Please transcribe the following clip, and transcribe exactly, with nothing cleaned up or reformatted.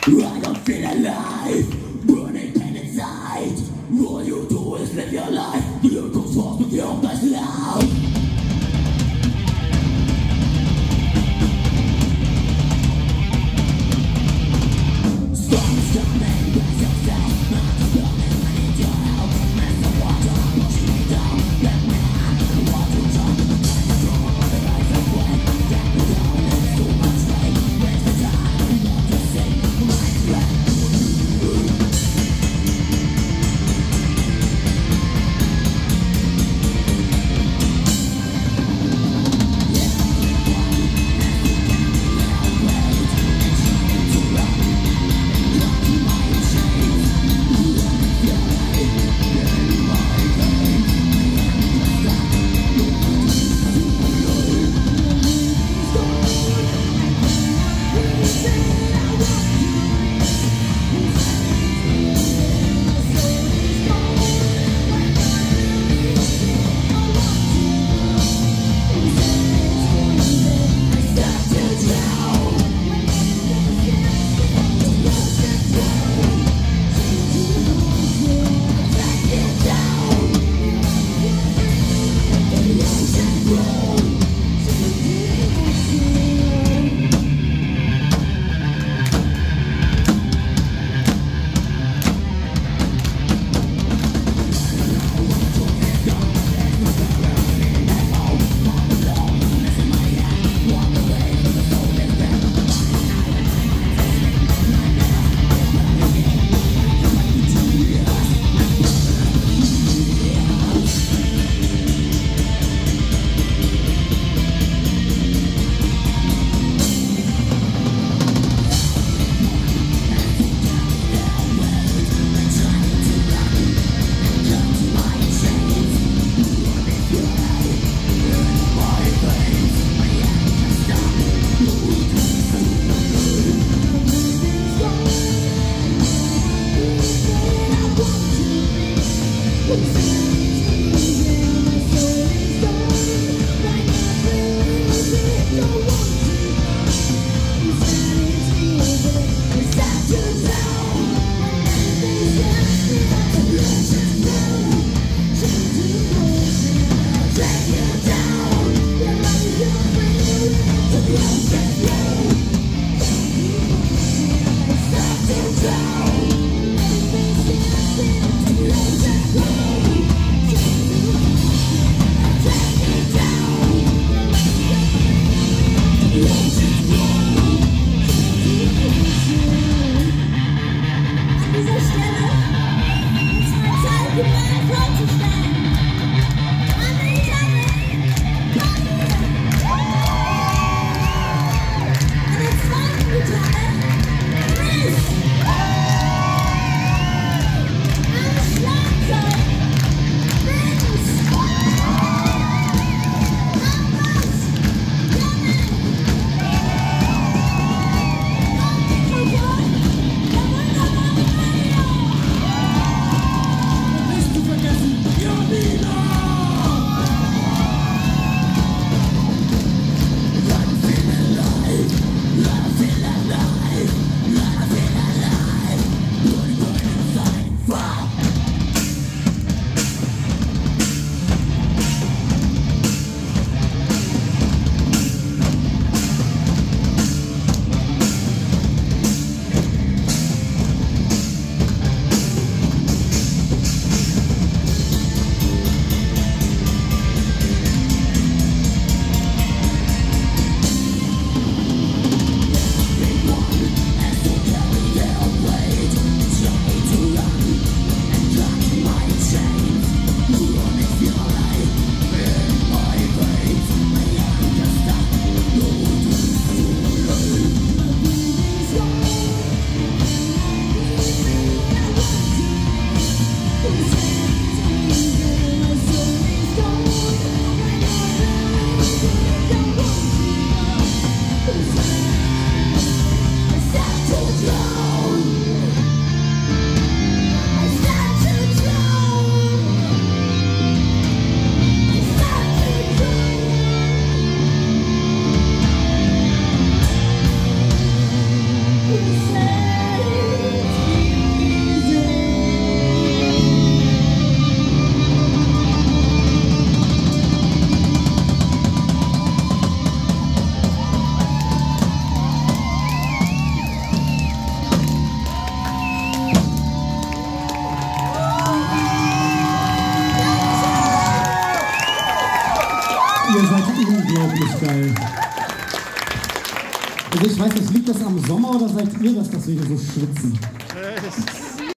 I don't feel alive, burning pain inside. All you do is live your life. You go forth with your best love. Storm's coming, brace yourself. Mountains coming, I need your help. Master water, pushing me down. Let me hand what you jump. I throw the lights away. Get me down, it's too much pain. Waste the time, not to sing my strength. Ihr seid unglaublich geil. Also ich weiß nicht, liegt das am Sommer oder seid ihr das, dass wir hier so schwitzen?